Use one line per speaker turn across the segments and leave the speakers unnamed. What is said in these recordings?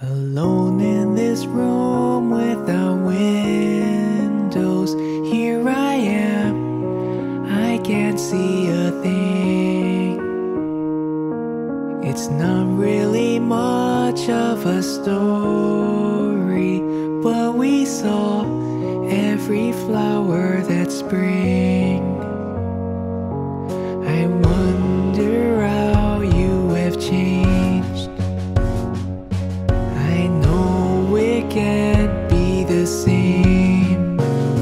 Alone in this room without windows, here I am, I can't see a thing. It's not really much of a story, but we saw every flower that spring. I wonder how you have changed. I know it can't be the same.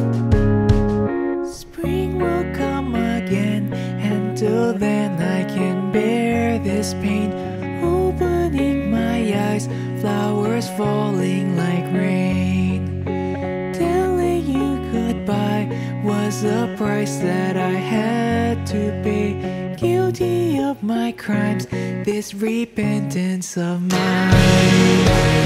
Spring will come again, until then I can bear this pain. Opening my eyes, flowers falling like rain. Telling you goodbye was a price that I had to pay. Guilty of my crimes, this repentance of mine.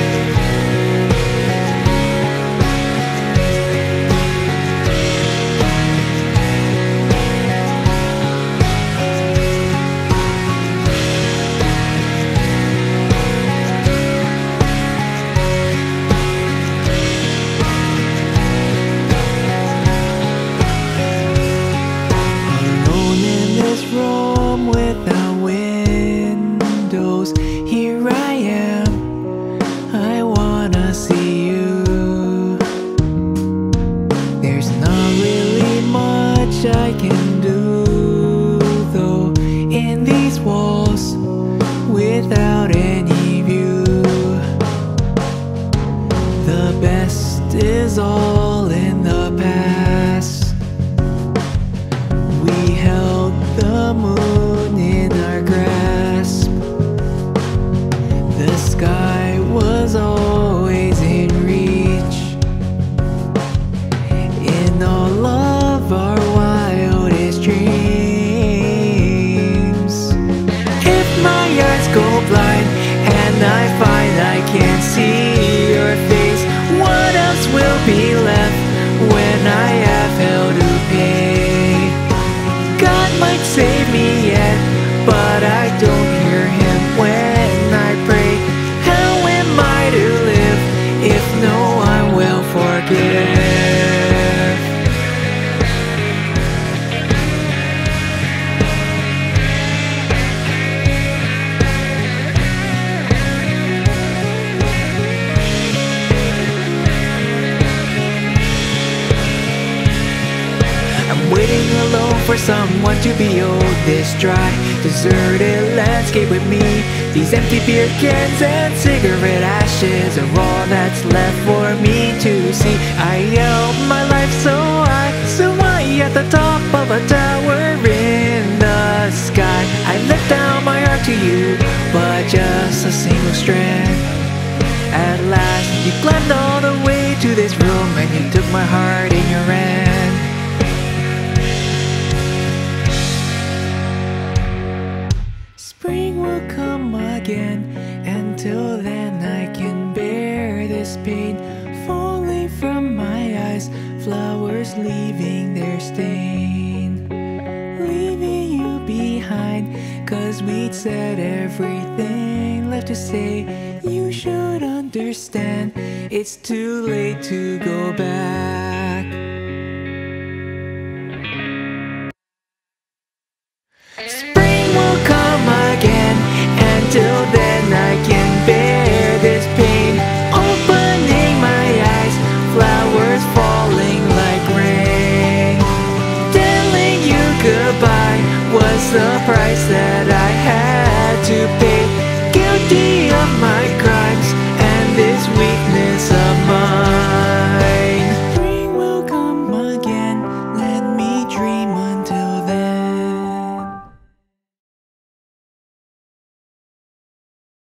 Room without windows, here I am, I wanna see you. There's not really much I can do though in these walls without any view. The best is all in the past. We held the moon in our grasp. The sky was always in reach. In all of our wildest dreams. If my eyes go blind and I find I can't see your face, what else will be left when I have hell to pay? Might save me yet, but I don't hear him when I pray. How am I to live if no one will forgive? I'm waiting alone for someone to behold this dry, deserted landscape with me. These empty beer cans and cigarette ashes are all that's left for me to see. I held my life so high at the top of a tower in the sky. I let down my heart to you, but just a single strand. At last you climbed all the way to this room and you took my heart in your hand. Spring will come again, until then I can bear this pain. Falling from my eyes, flowers leaving their stain. Leaving you behind, 'cause we'd said everything left to say. You should understand, it's too late to go back. Until then I can bear this pain. Opening my eyes, flowers falling like rain. Telling you goodbye was the price that I had to pay. Guilty of my